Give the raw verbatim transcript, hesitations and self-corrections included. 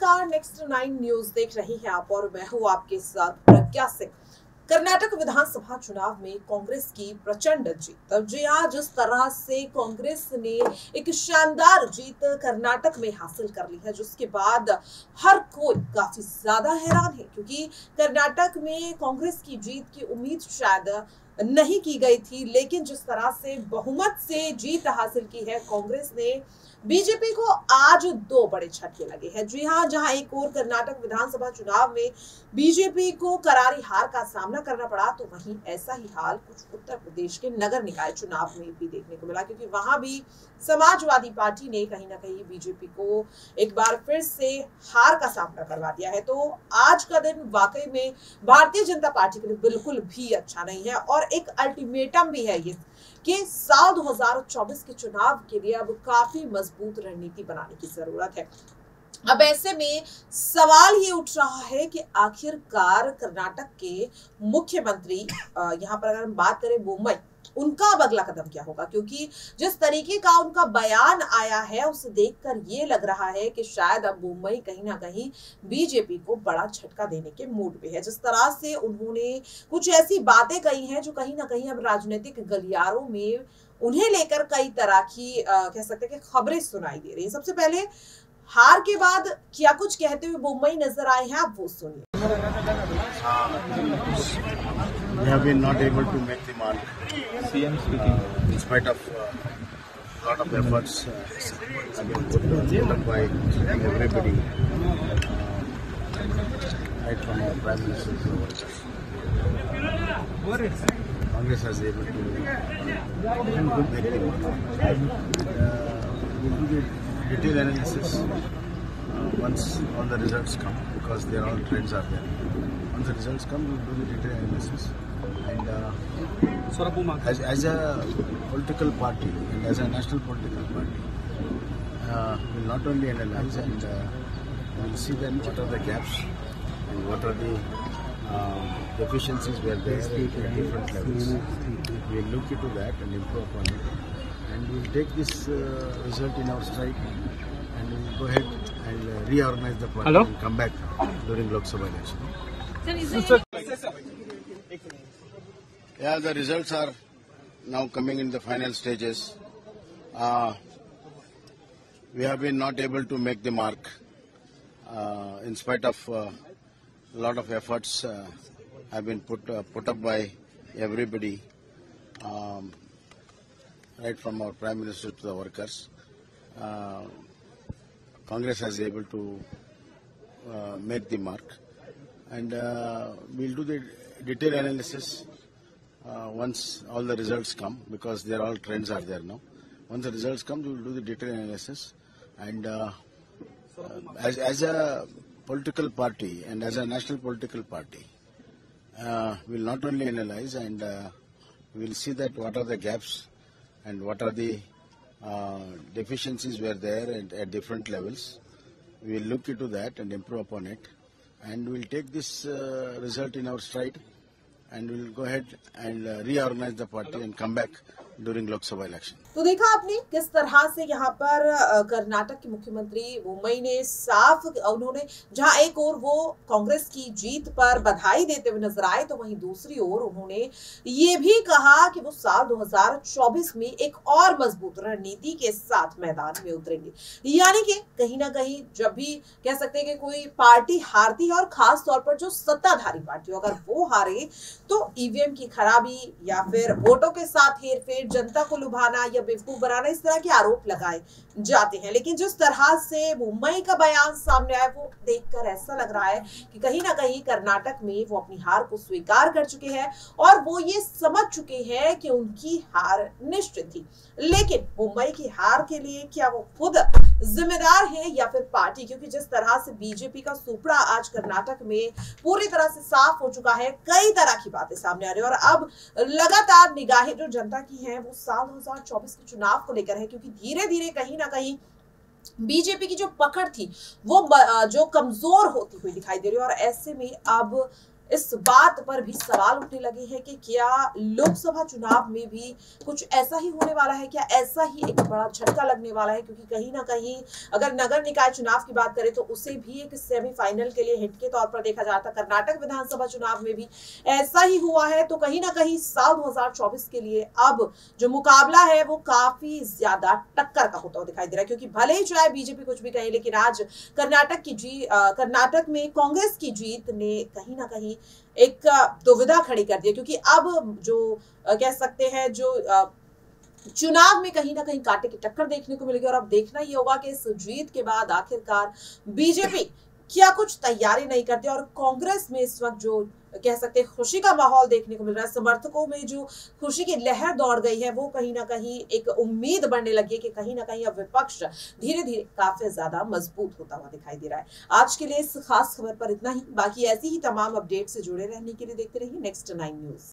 नमस्कार, next nine news देख रही हैं आप और मैं हूं आपके साथ प्रज्ञा सिंह। कर्नाटक विधानसभा चुनाव में कांग्रेस की प्रचंड जीत। जी हां, जिस तरह से कांग्रेस ने एक शानदार जीत कर्नाटक में हासिल कर ली है, जिसके बाद हर कोई काफी ज्यादा हैरान है, क्योंकि कर्नाटक में कांग्रेस की जीत की उम्मीद शायद नहीं की गई थी। लेकिन जिस तरह से बहुमत से जीत हासिल की है कांग्रेस ने, बीजेपी को आज दो बड़े झटके लगे हैं। जी हां, जहां एक और कर्नाटक विधानसभा चुनाव में बीजेपी को करारी हार का सामना करना पड़ा, तो वहीं ऐसा ही हाल कुछ उत्तर प्रदेश के नगर निकाय चुनाव में भी देखने को मिला, क्योंकि वहां भी समाजवादी पार्टी ने कहीं ना कहीं बीजेपी को एक बार फिर से हार का सामना करवा दिया है। तो आज का दिन वाकई में भारतीय जनता पार्टी के लिए बिल्कुल भी अच्छा नहीं है और एक अल्टीमेटम भी है ये कि साल दो हज़ार चौबीस के चुनाव के लिए अब काफी मजबूत रणनीति बनाने की जरूरत है। अब ऐसे में सवाल ये उठ रहा है कि आखिरकार कर्नाटक के मुख्यमंत्री, यहाँ पर अगर हम बात करें बोम्मई, उनका अब अगला कदम क्या होगा, क्योंकि जिस तरीके का उनका बयान आया है उसे देखकर ये लग रहा है कि शायद अब मुंबई कहीं ना कहीं बीजेपी को बड़ा झटका देने के मूड पे है। जिस तरह से उन्होंने कुछ ऐसी बातें कही हैं जो कहीं ना कहीं अब राजनीतिक गलियारों में उन्हें लेकर कई तरह की आ, कह सकते हैं कि खबरें सुनाई दे रही है। सबसे पहले हार के बाद क्या कुछ कहते हुए मुंबई नजर आए हैं, आप वो सुनिए। We have been not able to make the mark. C M speaking. In spite of a uh, lot of efforts, uh, have been put, put up by everybody, uh, right from our Prime Minister to the workers. Congress has been able to uh, make the mark. Uh, we'll do the detailed analysis uh, once all the results come, because there all trends are there. Once the results come, we'll do the detailed analysis. And uh, as, as a political party and as a national political party, uh, we'll not only analyze and uh, we'll see then what are the gaps and what are the uh, deficiencies where there at different levels. We'll look into that and improve upon it. And we'll take this uh, result in our stride and we'll go ahead and uh, reorganize the party Hello? and come back during Lok Sabha election. Sir, yeah, the results are now coming in the final stages. Uh, we have been not able to make the mark uh, in spite of uh, a lot of efforts uh, have been put uh, put up by everybody, um, right from our Prime Minister to the workers. Uh, Congress has been able to uh, make the mark, and uh, we'll do the detailed analysis uh, once all the results come, because there all trends are there now. Once the results come, we will do the detailed analysis, and uh, uh, as, as a political party and as a national political party, uh, we'll not only analyze and uh, we'll see that what are the gaps and what are the uh, deficiencies were there at, at different levels. We'll look into that and improve upon it, and we'll take this uh, result in our stride and we'll go ahead and uh, reorganize the party and come back during Lok Sabha election. तो देखा आपने किस तरह से यहाँ पर कर्नाटक के मुख्यमंत्री मुंबई ने साफ, उन्होंने जहाँ एक ओर वो कांग्रेस की जीत पर बधाई देते हुए नजर आए, तो वहीं दूसरी ओर उन्होंने ये भी कहा कि वो साल दो हज़ार चौबीस में एक और मजबूत रणनीति के साथ मैदान में उतरेंगे। यानी कि कहीं ना कहीं जब भी कह सकते हैं कि कोई पार्टी हारती है, और खास तौर पर जो सत्ताधारी पार्टी अगर वो हारे, तो ईवीएम की खराबी या फिर वोटों के साथ हेरफेर, जनता को लुभाना या बेवकूफ बनाना, इस तरह के आरोप लगाए जाते हैं। लेकिन जिस तरह से मुंबई का बयान सामने आया, वो देखकर ऐसा लग रहा है कि कहीं ना कहीं कर्नाटक में वो अपनी हार को स्वीकार कर चुके हैं और वो ये समझ चुके हैं कि उनकी हार निश्चित थी। लेकिन मुंबई की हार के लिए क्या वो खुद जिम्मेदार है या फिर पार्टी? क्योंकि जिस तरह से बीजेपी का सुपड़ा आज कर्नाटक में पूरी तरह से साफ हो चुका है, कई तरह की बातें सामने आ रही है और अब लगातार निगाहें जो जनता की हैं वो साल दो हज़ार चौबीस के चुनाव को लेकर है, क्योंकि धीरे धीरे कहीं ना कहीं बीजेपी की जो पकड़ थी वो जो कमजोर होती हुई दिखाई दे रही है। और ऐसे में अब इस बात पर भी सवाल उठने लगे हैं कि क्या लोकसभा चुनाव में भी कुछ ऐसा ही होने वाला है, क्या ऐसा ही एक बड़ा झटका लगने वाला है, क्योंकि कहीं ना कहीं अगर नगर निकाय चुनाव की बात करें तो उसे भी एक सेमीफाइनल के लिए हिट के तौर पर देखा जाता। कर्नाटक विधानसभा चुनाव में भी ऐसा ही हुआ है, तो कहीं ना कहीं साल दो हज़ार चौबीस के लिए अब जो मुकाबला है वो काफी ज्यादा टक्कर का होता हुआ दिखाई दे रहा है, क्योंकि भले ही चाहे बीजेपी कुछ भी कहे, लेकिन आज कर्नाटक की जी कर्नाटक में कांग्रेस की जीत ने कहीं ना कहीं एक दुविधा खड़ी कर दी, क्योंकि अब जो कह सकते हैं जो चुनाव में कहीं ना कहीं कांटे की टक्कर देखने को मिलेगी। और अब देखना ही होगा कि इस जीत के बाद आखिरकार बीजेपी क्या कुछ तैयारी नहीं करती, और कांग्रेस में इस वक्त जो कह सकते हैं खुशी का माहौल देखने को मिल रहा है, समर्थकों में जो खुशी की लहर दौड़ गई है, वो कहीं ना कहीं एक उम्मीद बढ़ने लगी है कि कहीं ना कहीं अब विपक्ष धीरे धीरे काफी ज्यादा मजबूत होता हुआ दिखाई दे रहा है। आज के लिए इस खास खबर पर इतना ही। बाकी ऐसी ही तमाम अपडेट से जुड़े रहने के लिए देखते रहिए नेक्स्ट नाइन न्यूज।